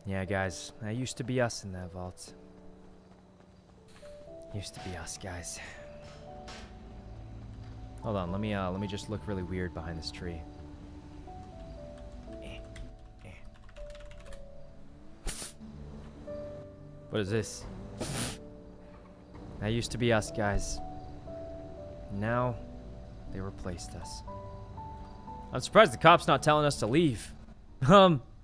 Yeah, guys, that used to be us in that vault. Used to be us, guys. Hold on, let me just look really weird behind this tree. What is this? That used to be us, guys. Now, they replaced us. I'm surprised the cop's not telling us to leave.